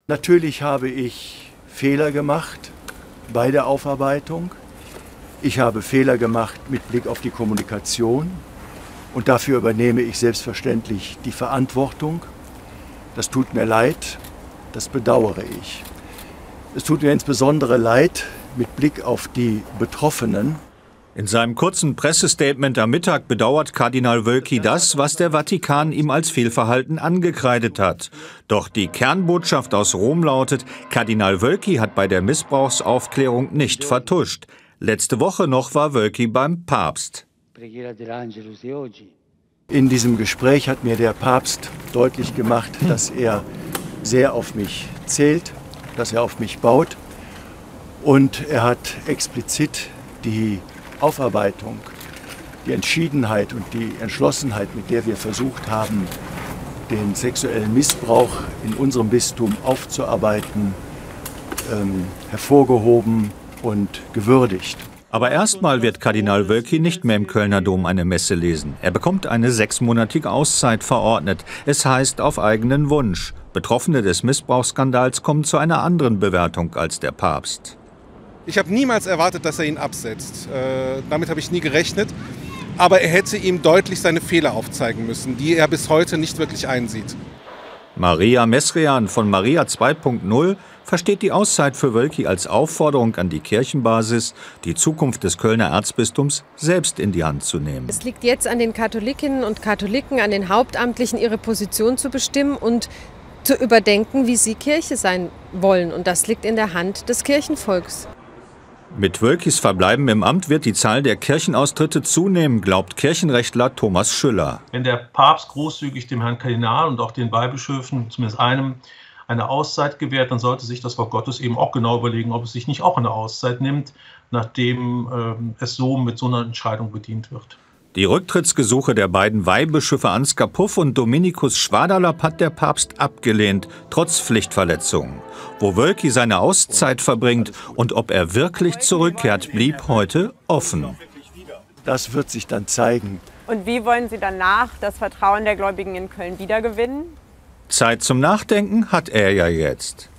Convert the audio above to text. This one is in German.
Natürlich habe ich Fehler gemacht bei der Aufarbeitung. Ich habe Fehler gemacht mit Blick auf die Kommunikation und dafür übernehme ich selbstverständlich die Verantwortung. Das tut mir leid, das bedauere ich. Es tut mir insbesondere leid mit Blick auf die Betroffenen. In seinem kurzen Pressestatement am Mittag bedauert Kardinal Wölki das, was der Vatikan ihm als Fehlverhalten angekreidet hat. Doch die Kernbotschaft aus Rom lautet, Kardinal Wölki hat bei der Missbrauchsaufklärung nicht vertuscht. Letzte Woche noch war Wölki beim Papst. In diesem Gespräch hat mir der Papst deutlich gemacht, dass er sehr auf mich zählt, dass er auf mich baut. Und er hat explizit die Aufarbeitung, die Entschiedenheit und die Entschlossenheit, mit der wir versucht haben, den sexuellen Missbrauch in unserem Bistum aufzuarbeiten, hervorgehoben und gewürdigt. Aber erstmal wird Kardinal Wölki nicht mehr im Kölner Dom eine Messe lesen. Er bekommt eine 6-monatige Auszeit verordnet. Es heißt auf eigenen Wunsch. Betroffene des Missbrauchsskandals kommen zu einer anderen Bewertung als der Papst. Ich habe niemals erwartet, dass er ihn absetzt. Damit habe ich nie gerechnet. Aber er hätte ihm deutlich seine Fehler aufzeigen müssen, die er bis heute nicht wirklich einsieht. Maria Mesrian von Maria 2.0 versteht die Auszeit für Wölki als Aufforderung an die Kirchenbasis, die Zukunft des Kölner Erzbistums selbst in die Hand zu nehmen. Es liegt jetzt an den Katholikinnen und Katholiken, an den Hauptamtlichen, ihre Position zu bestimmen und zu überdenken, wie sie Kirche sein wollen. Und das liegt in der Hand des Kirchenvolks. Mit Wölkis Verbleiben im Amt wird die Zahl der Kirchenaustritte zunehmen, glaubt Kirchenrechtler Thomas Schüller. Wenn der Papst großzügig dem Herrn Kardinal und auch den Weihbischöfen, zumindest einem, eine Auszeit gewährt, dann sollte sich das Wort Gottes eben auch genau überlegen, ob es sich nicht auch eine Auszeit nimmt, nachdem es so mit so einer Entscheidung bedient wird. Die Rücktrittsgesuche der beiden Weihbischöfe Ansgar Puff und Dominikus Schwaderlapp hat der Papst abgelehnt, trotz Pflichtverletzungen. Wo Wölki seine Auszeit verbringt und ob er wirklich zurückkehrt, blieb heute offen. Das wird sich dann zeigen. Und wie wollen Sie danach das Vertrauen der Gläubigen in Köln wiedergewinnen? Zeit zum Nachdenken hat er ja jetzt.